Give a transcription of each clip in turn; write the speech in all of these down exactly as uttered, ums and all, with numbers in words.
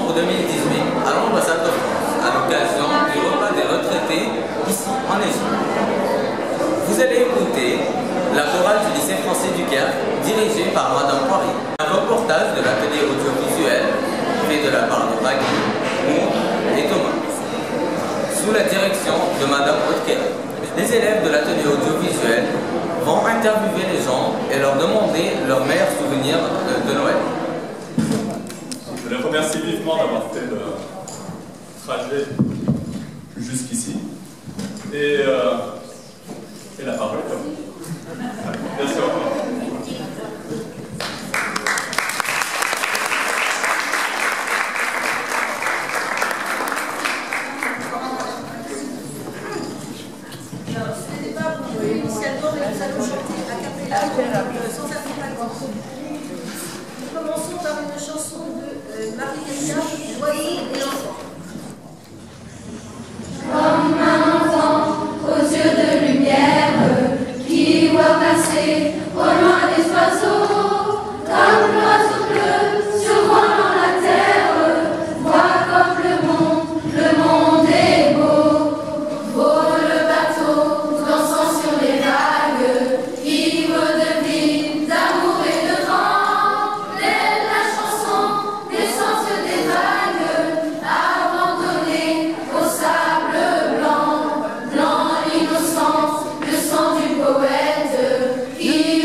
décembre deux mille dix-huit, à l'ambassade de France, à l'occasion du repas des retraités ici en Égypte. Vous allez écouter la chorale du lycée français du Caire, dirigée par Madame Poirier. Un reportage de l'atelier audiovisuel fait de la part de Maggie, Moore et Thomas, sous la direction de Madame Haute-Kéra. Les élèves de l'atelier audiovisuel vont interviewer les gens et leur demander leurs meilleurs souvenirs de, de Noël. Je les remercie vivement d'avoir fait le trajet jusqu'ici. Et, euh, et la parole est à vous. Merci encore. Nous commençons par une chanson de euh, Marie-Késia, L'oiseau et l'enfant. Comme un enfant aux yeux de lumière qui voit passer au loin des oiseaux, comme l'oiseau bleu survolant la terre, voit comme le monde, le monde est beau. Beau le bateau dansant sur les vagues, ivre de vie, d'amour et de vent. Belle la chanson des sens des vagues, abandonnée au sable blanc. Blanc l'innocence, le sang du poète qui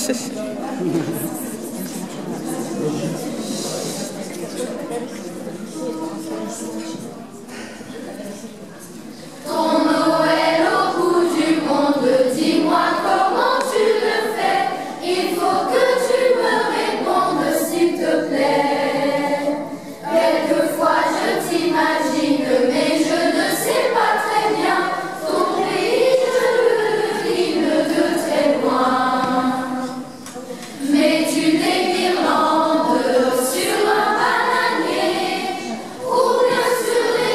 Sur un bananier, ou bien sur les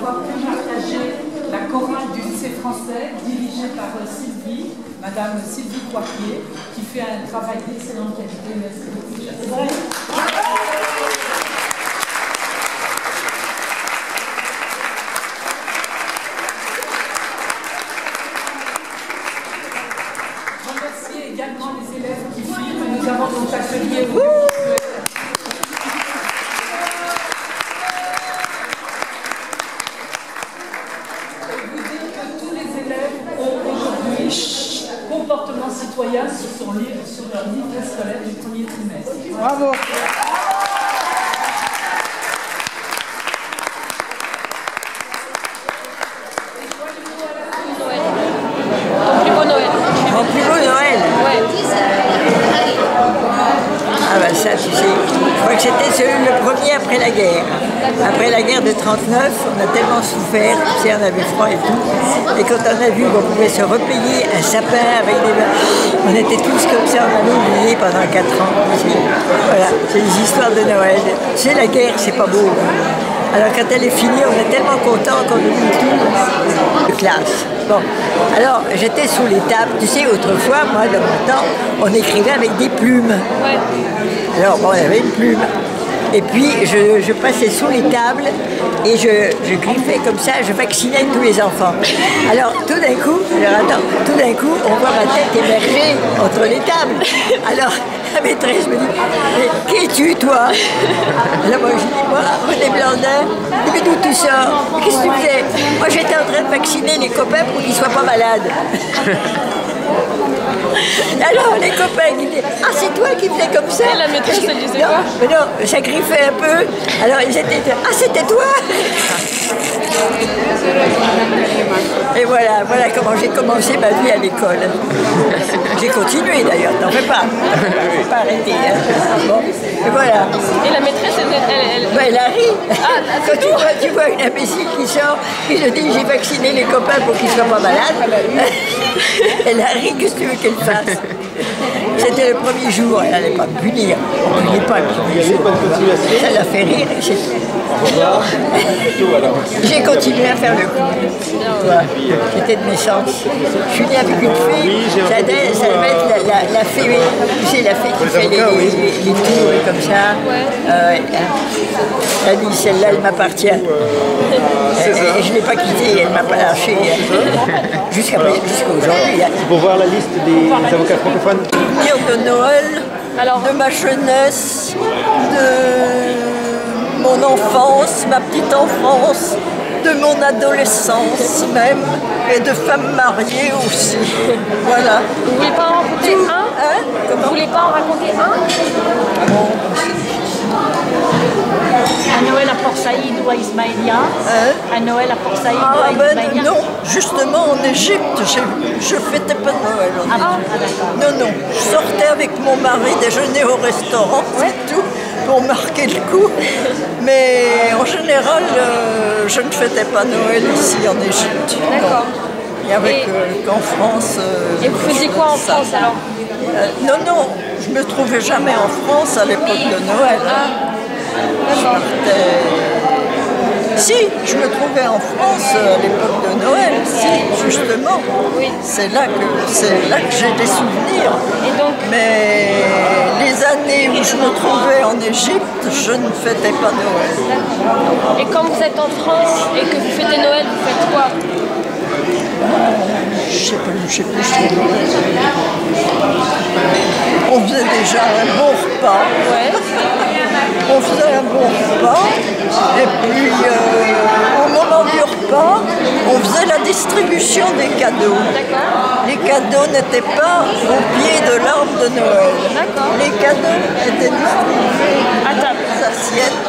d'avoir pu partager la chorale du lycée français, dirigée par Sylvie, Madame Sylvie Coipier, qui fait un travail d'excellente qualité. Merci beaucoup. Remercier également les élèves qui filment. Nous avons donc atelier au comportement citoyen sur, son livre, sur leur livre scolaire du premier trimestre. Bravo. Ton plus beau Noël. Mon plus beau Noël. Ouais. Ah ben ça, tu sais, je crois que c'était celui le premier après la guerre. Après la guerre de trente-neuf, on a tellement souffert, tu sais, on avait froid et tout. Et quand on a vu qu'on pouvait se repayer un sapin avec des... On était tous comme ça, on avait oublié pendant quatre ans. Voilà, c'est les histoires de Noël. Tu sais, la guerre, c'est pas beau. Alors quand elle est finie, on est tellement contents qu'on oublie tout de classe. Bon, alors j'étais sous les tables. Tu sais, autrefois, moi, dans mon temps, on écrivait avec des plumes. Ouais. Alors bon, on avait une plume. Et puis je, je passais sous les tables et je, je griffais comme ça, je vaccinais tous les enfants. Alors tout d'un coup, alors attends, tout d'un coup, on voit ma tête émerger entre les tables. Alors la maîtresse me dit, mais qui es-tu toi? Alors moi je dis, moi, René Blandin. Elle me dit, d'où tu sors? Qu'est-ce que tu faisais? Moi j'étais en train de vacciner les copains pour qu'ils ne soient pas malades. Alors les copains qui disaient, ah c'est toi qui faisais comme ça? Et la maîtresse elle disait non, quoi? mais non, ça griffait un peu. Alors ils étaient, ah c'était toi? Et voilà, voilà comment j'ai commencé ma vie à l'école. J'ai continué d'ailleurs, t'en fais pas. Faut pas arrêter. Hein. Bon, et voilà. Et la maîtresse elle... elle, elle... Ben, elle a ri. Ah, quand tu vois, tu vois une imbécile qui sort, qui se dit j'ai vacciné les copains pour qu'ils ne soient pas malades. Elle a ri, qu'est-ce que tu veux qu'elle fasse? C'était le premier jour, elle n'allait pas me punir. On ne punit pas le premier jour. Ça l'a fait rire et c'est tout. J'ai continué à faire le coup. Voilà. J'étais de naissance. Je suis née avec une fée. Ça devait, ça devait être la, la, la fée, tu sais, la fée qui fait les, les, les tours et comme ça. Euh, elle a dit celle-là, elle m'appartient. Et, et je ne l'ai pas quittée, elle ne m'a pas lâché. Jusqu'à aujourd'hui. C'est pour voir la liste des avocats francophones. De Noël, Alors, de ma jeunesse, de mon enfance, ma petite enfance, de mon adolescence même, et de femmes mariées aussi. Voilà. vous voulez pas en raconter Tout, un? hein? Vous voulez pas en raconter un? Bon, À Noël à Port Saïd ou à Ismaïlia. hein? À Noël à Port Saïd Ah ou à ben Ismaïlia. non, justement en Égypte, je fêtais pas Noël. Ah, bon, ah d'accord. Non, non, je sortais avec mon mari déjeuner au restaurant, c'est tout, pour marquer le coup. Mais en général, euh, je ne fêtais pas Noël ici en Égypte. D'accord. Il y avait Et- que- qu'en France. euh, Et vous faisiez quoi en ça. France alors? Euh, Non, non, je me trouvais jamais en France à l'époque de Noël. hein. Je partais- Si, je me trouvais en France à l'époque de Noël, si, justement. Oui. C'est là que c'est là que j'ai des souvenirs. Et donc, Mais les années où je me trouvais en Égypte, je ne fêtais pas Noël. et quand vous êtes en France et que vous fêtez Noël, vous faites quoi? Je sais plus, je sais plus, je sais plus. On faisait déjà un bon repas. Ouais. On faisait un bon repas. Et puis, euh, au moment du repas, on faisait la distribution des cadeaux. D'accord. Les cadeaux n'étaient pas au pied de l'arbre de Noël. D'accord. Les cadeaux étaient distribués À table. aux assiettes.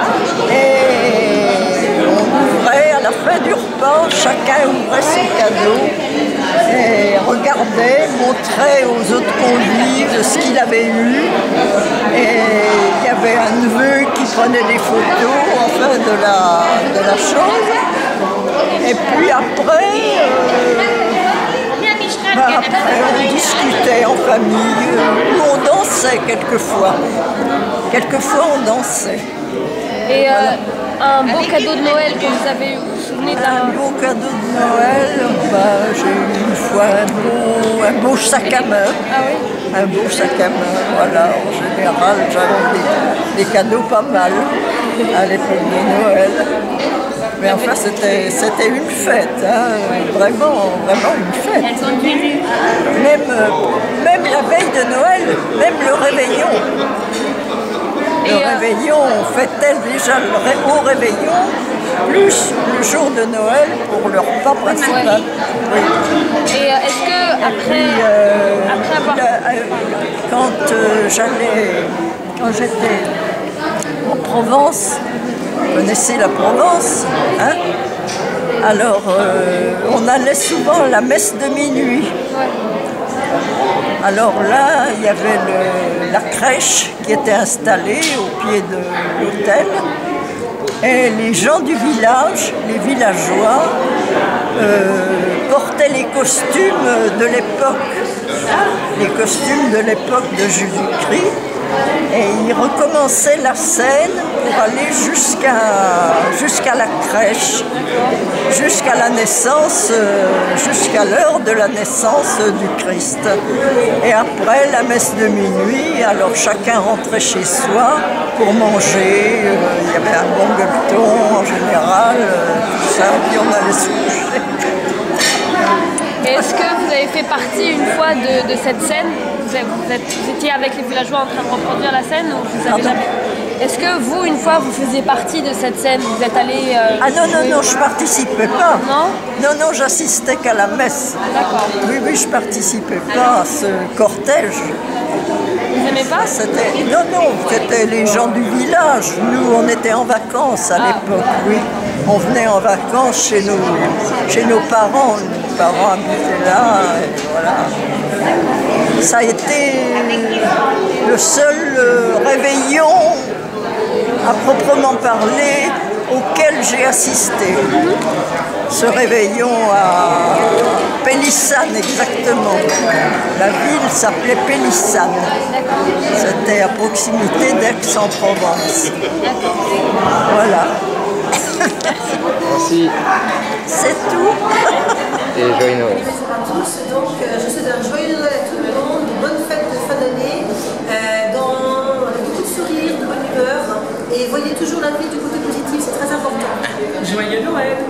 Et on ouvrait à la fin du repas, chacun ouvrait son cadeau et regardait, montrait aux autres convives ce qu'il avait eu. Et il y avait un neveu qui prenait des photos enfin, de, la, de la chose. Et puis après, euh, bah, après on discutait en famille, euh, ou on dansait quelquefois. Quelquefois on dansait. Et euh, un beau cadeau de Noël que vous avez eu, vous vous souvenez Un d'un... beau cadeau de Noël, bah, j'ai eu une fois un beau, un beau sac à main. Ah oui? Un beau sac à main, voilà. En général, j'avais des, des cadeaux pas mal à l'époque de Noël. Mais enfin, c'était c'était une fête, hein, vraiment, vraiment une fête. Même, euh, même la veille de Noël, même le réveillon. Le Et, euh, réveillon, on fêtait déjà le ré- au réveillon, plus le jour de Noël pour le repas principal. Oui. Et euh, est-ce que après, Puis, euh, après avoir... là, euh, quand euh, j'allais, quand j'étais en Provence, vous connaissez la Provence, hein? Alors euh, on allait souvent à la messe de minuit. Alors là, il y avait le- la crèche qui était installée au pied de l'hôtel. Et les gens du village, les villageois, euh, portaient les costumes de l'époque, les costumes de l'époque de Jésus-Christ. Et ils recommençaient la scène pour aller jusqu'à jusqu'à la crèche, jusqu'à la naissance, euh, jusqu'à l'heure de la naissance du Christ. Et après la messe de minuit, alors chacun rentrait chez soi pour manger. Euh, il y avait un bon gueuleton en général, euh, tout ça, puis on allait se coucher. Est-ce que vous avez fait partie une fois de, de cette scène? Vous, êtes- vous êtes- vous étiez avec les villageois en train de reproduire la scène ou vous avez Pardon? jamais... Est-ce que vous, une fois, vous faisiez partie de cette scène? Vous êtes allé... euh, Ah non, non, jouer- non, je participais pas. Non? Non, non, j'assistais qu'à la messe. D'accord. Oui, oui, je participais pas à ce cortège. Vous aimez pas? C'était, non, non, c'était les gens du village. Nous, on était en vacances à Ah. l'époque, oui. On venait en vacances chez nos, chez nos parents. Nos parents habitaient là, et voilà. Ça a été le seul euh, réveillon, à proprement parler, auquel j'ai assisté. Ce réveillon à Pélissane, exactement. La ville s'appelait Pélissane. C'était à proximité d'Aix-en-Provence. Voilà. Merci C'est tout. et joyeux Noël. Bonjour à tous, donc euh, je souhaite un joyeux Noël à tout le monde, de bonnes fêtes de fin d'année, euh, dans avec beaucoup de sourires, de bonne humeur, et voyez toujours la vie du côté positif, c'est très important. Joyeux Noël!